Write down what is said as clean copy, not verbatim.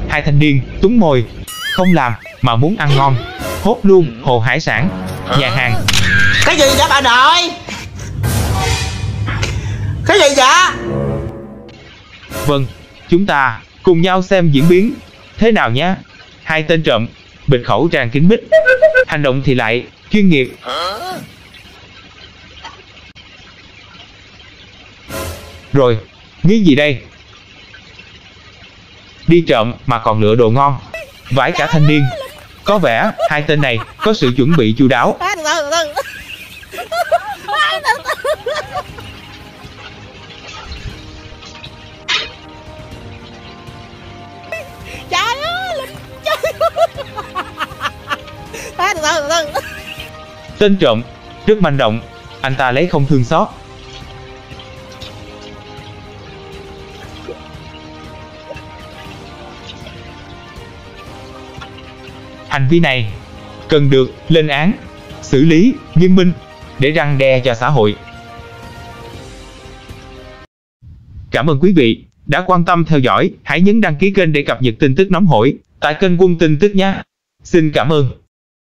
Hai thanh niên túm mồi, không làm mà muốn ăn ngon, hốt luôn hồ hải sản, nhà hàng. Cái gì vậy bà nội? Cái gì vậy? Vâng, chúng ta cùng nhau xem diễn biến thế nào nhé. Hai tên trộm bịt khẩu trang kín mít, hành động thì lại chuyên nghiệp. Rồi, nghĩ gì đây? Đi trộm mà còn lựa đồ ngon, vãi cả thanh niên. Có vẻ hai tên này có sự chuẩn bị chu đáo. Trời ơi, Tên trộm rất manh động, anh ta lấy không thương xót. Hành vi này cần được lên án, xử lý nghiêm minh để răn đe cho xã hội. Cảm ơn quý vị đã quan tâm theo dõi. Hãy nhấn đăng ký kênh để cập nhật tin tức nóng hổi tại kênh Quân Tin Tức nhé. Xin cảm ơn.